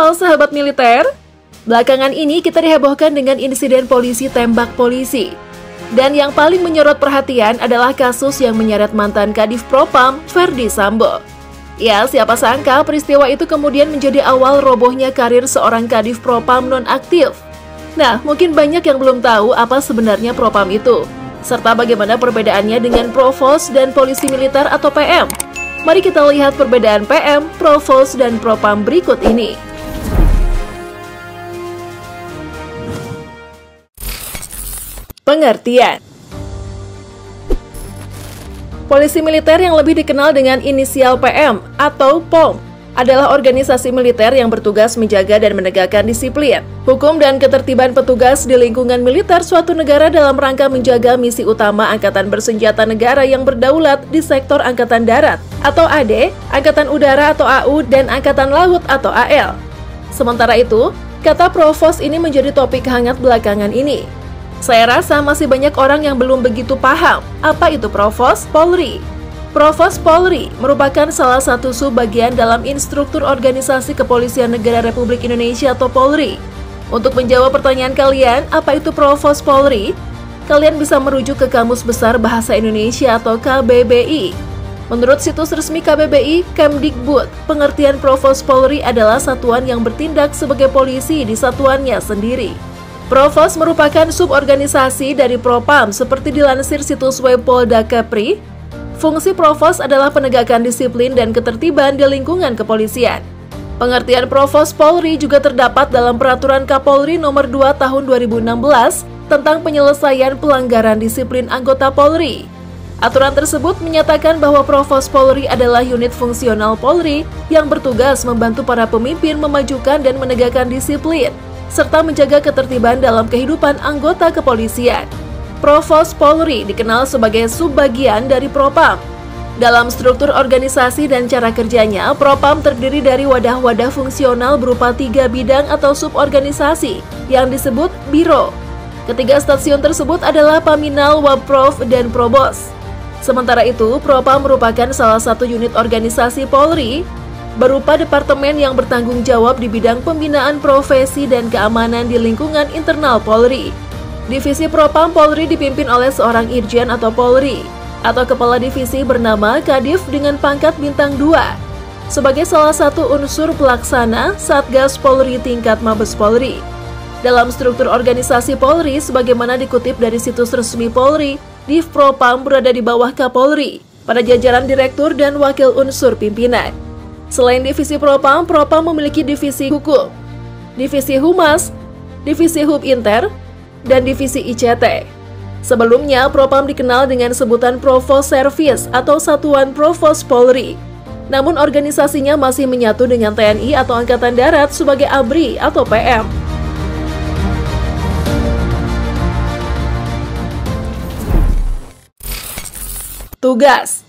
Halo sahabat militer, belakangan ini kita dihebohkan dengan insiden polisi tembak polisi. Dan yang paling menyorot perhatian adalah kasus yang menyeret mantan Kadif Propam, Ferdy Sambo. Ya, siapa sangka peristiwa itu kemudian menjadi awal robohnya karir seorang Kadif Propam nonaktif. Nah, mungkin banyak yang belum tahu apa sebenarnya Propam itu, serta bagaimana perbedaannya dengan Provos dan Polisi Militer atau PM. Mari kita lihat perbedaan PM, Provos, dan Propam berikut ini. Pengertian. Polisi militer yang lebih dikenal dengan inisial PM atau POM adalah organisasi militer yang bertugas menjaga dan menegakkan disiplin, hukum dan ketertiban petugas di lingkungan militer suatu negara dalam rangka menjaga misi utama Angkatan Bersenjata Negara yang berdaulat di sektor Angkatan Darat atau AD, Angkatan Udara atau AU, dan Angkatan Laut atau AL. Sementara itu, kata Provos ini menjadi topik hangat belakangan ini. Saya rasa masih banyak orang yang belum begitu paham apa itu Provos Polri. Provos Polri merupakan salah satu subbagian dalam instruktur organisasi Kepolisian Negara Republik Indonesia atau Polri. Untuk menjawab pertanyaan kalian, apa itu Provos Polri? Kalian bisa merujuk ke Kamus Besar Bahasa Indonesia atau KBBI. Menurut situs resmi KBBI, Kemdikbud, pengertian Provos Polri adalah satuan yang bertindak sebagai polisi di satuannya sendiri. Provos merupakan suborganisasi dari Propam seperti dilansir situs web Polda Kepri. Fungsi Provos adalah penegakan disiplin dan ketertiban di lingkungan kepolisian. Pengertian Provos Polri juga terdapat dalam Peraturan Kapolri Nomor 2 Tahun 2016 tentang penyelesaian pelanggaran disiplin anggota Polri. Aturan tersebut menyatakan bahwa Provos Polri adalah unit fungsional Polri yang bertugas membantu para pemimpin memajukan dan menegakkan disiplin, serta menjaga ketertiban dalam kehidupan anggota kepolisian. Provos Polri dikenal sebagai subbagian dari Propam. Dalam struktur organisasi dan cara kerjanya, Propam terdiri dari wadah-wadah fungsional berupa 3 bidang atau suborganisasi yang disebut Biro. Ketiga stasiun tersebut adalah Paminal, Wapprov, dan Probos. Sementara itu, Propam merupakan salah satu unit organisasi Polri berupa departemen yang bertanggung jawab di bidang pembinaan profesi dan keamanan di lingkungan internal Polri. Divisi Propam Polri dipimpin oleh seorang Irjen atau Polri, atau kepala divisi bernama Kadif dengan pangkat bintang 2, sebagai salah satu unsur pelaksana Satgas Polri tingkat Mabes Polri. Dalam struktur organisasi Polri, sebagaimana dikutip dari situs resmi Polri, Div Propam berada di bawah Kapolri, pada jajaran direktur dan wakil unsur pimpinan. Selain divisi Propam, Propam memiliki divisi hukum, divisi humas, divisi hub inter, dan divisi ICT. Sebelumnya, Propam dikenal dengan sebutan Provos Service atau Satuan Provos Polri. Namun organisasinya masih menyatu dengan TNI atau Angkatan Darat sebagai ABRI atau PM. Tugas.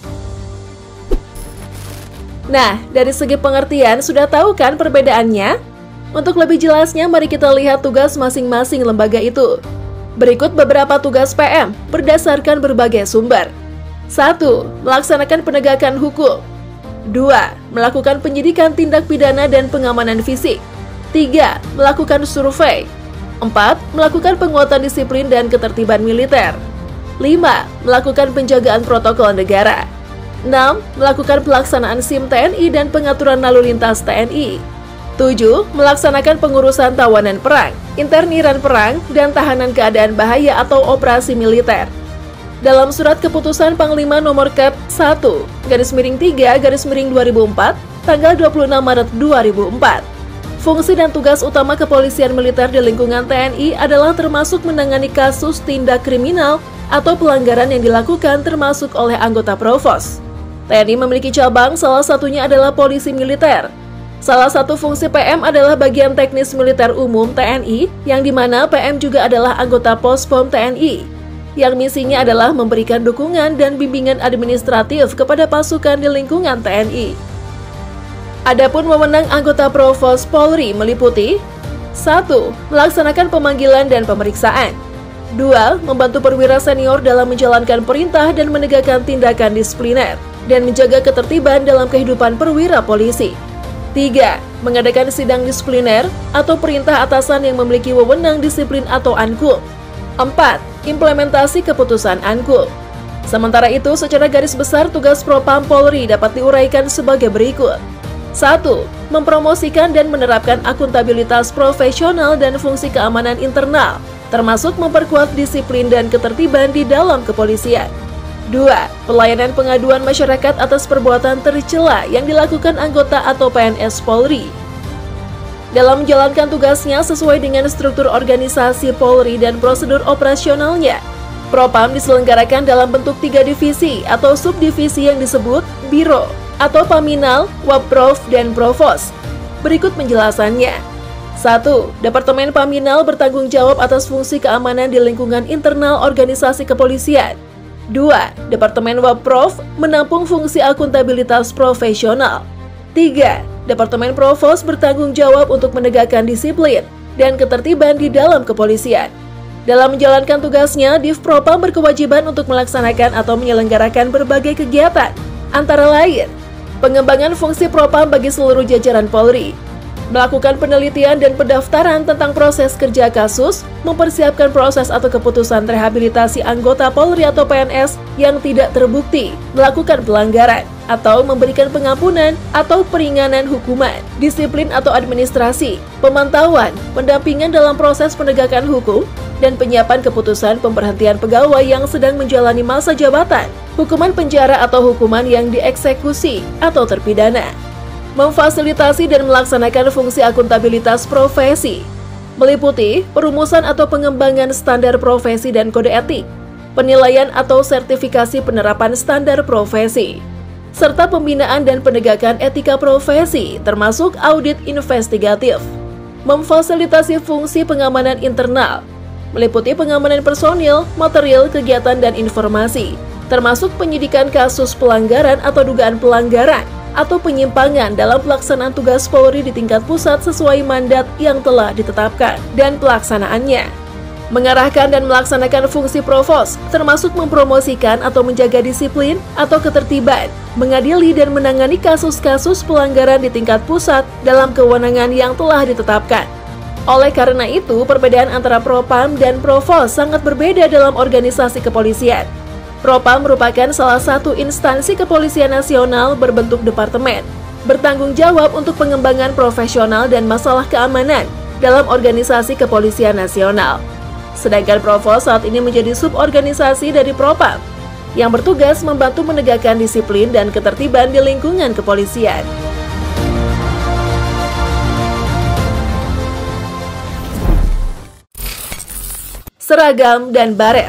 Nah, dari segi pengertian sudah tahu kan perbedaannya? Untuk lebih jelasnya, mari kita lihat tugas masing-masing lembaga itu. Berikut beberapa tugas PM berdasarkan berbagai sumber. 1. Melaksanakan penegakan hukum. 2. Melakukan penyidikan tindak pidana dan pengamanan fisik. 3. Melakukan survei. 4. Melakukan penguatan disiplin dan ketertiban militer. 5. Melakukan penjagaan protokol negara. 6. Melakukan pelaksanaan SIM TNI dan pengaturan lalu lintas TNI. 7. Melaksanakan pengurusan tawanan perang, interniran perang, dan tahanan keadaan bahaya atau operasi militer. Dalam surat keputusan Panglima nomor Kep 1/3/2004 tanggal 26 Maret 2004. Fungsi dan tugas utama kepolisian militer di lingkungan TNI adalah termasuk menangani kasus tindak kriminal atau pelanggaran yang dilakukan termasuk oleh anggota Provos. TNI memiliki cabang, salah satunya adalah polisi militer. Salah satu fungsi PM adalah bagian teknis militer umum TNI, yang dimana PM juga adalah anggota Pospom TNI, yang misinya adalah memberikan dukungan dan bimbingan administratif kepada pasukan di lingkungan TNI. Adapun wewenang anggota Provos Polri meliputi 1. Melaksanakan pemanggilan dan pemeriksaan. 2. Membantu perwira senior dalam menjalankan perintah dan menegakkan tindakan disipliner dan menjaga ketertiban dalam kehidupan perwira polisi. 3. mengadakan sidang disipliner atau perintah atasan yang memiliki wewenang disiplin atau ANKUM. 4. Implementasi keputusan ANKUM. Sementara itu, secara garis besar tugas Propam Polri dapat diuraikan sebagai berikut. 1. Mempromosikan dan menerapkan akuntabilitas profesional dan fungsi keamanan internal, termasuk memperkuat disiplin dan ketertiban di dalam kepolisian. 2. Pelayanan pengaduan masyarakat atas perbuatan tercela yang dilakukan anggota atau PNS Polri. Dalam menjalankan tugasnya sesuai dengan struktur organisasi Polri dan prosedur operasionalnya, Propam diselenggarakan dalam bentuk 3 divisi atau subdivisi yang disebut Biro atau Paminal, Wapprov, dan Provos. Berikut penjelasannya. 1. Departemen Paminal bertanggung jawab atas fungsi keamanan di lingkungan internal organisasi kepolisian. 2. Departemen Wapprov menampung fungsi akuntabilitas profesional. 3. Departemen Provos bertanggung jawab untuk menegakkan disiplin dan ketertiban di dalam kepolisian. Dalam menjalankan tugasnya, Div Propam berkewajiban untuk melaksanakan atau menyelenggarakan berbagai kegiatan, antara lain pengembangan fungsi Propam bagi seluruh jajaran Polri, melakukan penelitian dan pendaftaran tentang proses kerja kasus, mempersiapkan proses atau keputusan rehabilitasi anggota Polri atau PNS yang tidak terbukti melakukan pelanggaran, atau memberikan pengampunan atau peringanan hukuman, disiplin atau administrasi, pemantauan, pendampingan dalam proses penegakan hukum, dan penyiapan keputusan pemberhentian pegawai yang sedang menjalani masa jabatan, hukuman penjara atau hukuman yang dieksekusi atau terpidana. Memfasilitasi dan melaksanakan fungsi akuntabilitas profesi, meliputi perumusan atau pengembangan standar profesi dan kode etik, penilaian atau sertifikasi penerapan standar profesi, serta pembinaan dan penegakan etika profesi, termasuk audit investigatif. Memfasilitasi fungsi pengamanan internal, meliputi pengamanan personil, material, kegiatan, dan informasi, termasuk penyidikan kasus pelanggaran atau dugaan pelanggaran atau penyimpangan dalam pelaksanaan tugas Polri di tingkat pusat sesuai mandat yang telah ditetapkan dan pelaksanaannya. Mengarahkan dan melaksanakan fungsi Provos, termasuk mempromosikan atau menjaga disiplin atau ketertiban, mengadili dan menangani kasus-kasus pelanggaran di tingkat pusat dalam kewenangan yang telah ditetapkan. Oleh karena itu, perbedaan antara Propam dan Provos sangat berbeda dalam organisasi kepolisian. Propam merupakan salah satu instansi kepolisian nasional berbentuk departemen, bertanggung jawab untuk pengembangan profesional dan masalah keamanan dalam organisasi kepolisian nasional. Sedangkan Provos saat ini menjadi suborganisasi dari Propam, yang bertugas membantu menegakkan disiplin dan ketertiban di lingkungan kepolisian. Seragam dan baret.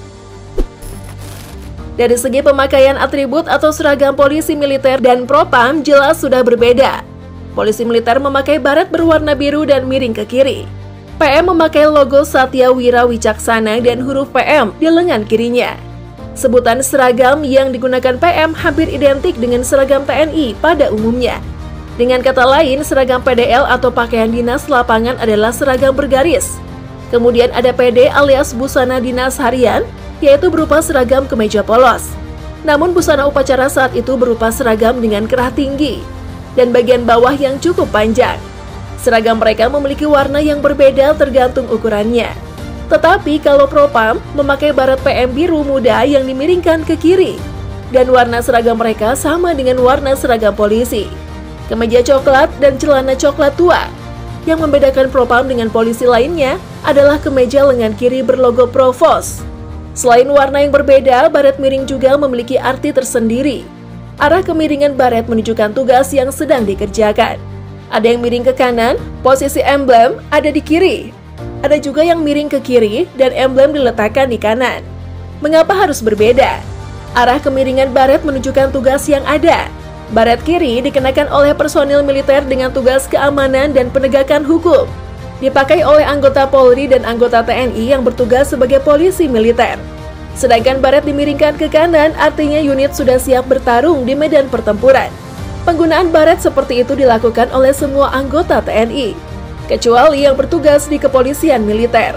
Dari segi pemakaian atribut atau seragam polisi militer dan Propam jelas sudah berbeda. Polisi militer memakai baret berwarna biru dan miring ke kiri. PM memakai logo Satya Wira Wicaksana dan huruf PM di lengan kirinya. Sebutan seragam yang digunakan PM hampir identik dengan seragam TNI pada umumnya. Dengan kata lain, seragam PDL atau pakaian dinas lapangan adalah seragam bergaris. Kemudian ada PD alias busana dinas harian, yaitu berupa seragam kemeja polos. Namun busana upacara saat itu berupa seragam dengan kerah tinggi dan bagian bawah yang cukup panjang. Seragam mereka memiliki warna yang berbeda tergantung ukurannya. Tetapi kalau Propam memakai baret PM biru muda yang dimiringkan ke kiri, dan warna seragam mereka sama dengan warna seragam polisi. Kemeja coklat dan celana coklat tua. Yang membedakan Propam dengan polisi lainnya adalah kemeja lengan kiri berlogo Provos. Selain warna yang berbeda, baret miring juga memiliki arti tersendiri. Arah kemiringan baret menunjukkan tugas yang sedang dikerjakan. Ada yang miring ke kanan, posisi emblem ada di kiri. Ada juga yang miring ke kiri dan emblem diletakkan di kanan. Mengapa harus berbeda? Arah kemiringan baret menunjukkan tugas yang ada. Baret kiri dikenakan oleh personil militer dengan tugas keamanan dan penegakan hukum. Dipakai oleh anggota Polri dan anggota TNI yang bertugas sebagai polisi militer. Sedangkan baret dimiringkan ke kanan artinya unit sudah siap bertarung di medan pertempuran. Penggunaan baret seperti itu dilakukan oleh semua anggota TNI, kecuali yang bertugas di kepolisian militer.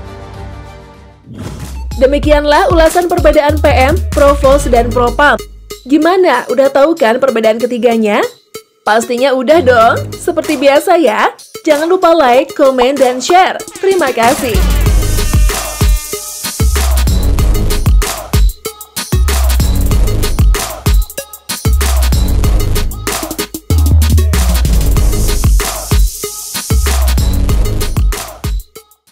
Demikianlah ulasan perbedaan PM, Provos, dan Propam. Gimana? Udah tahu kan perbedaan ketiganya? Pastinya udah dong. Seperti biasa ya. Jangan lupa like, komen, dan share. Terima kasih.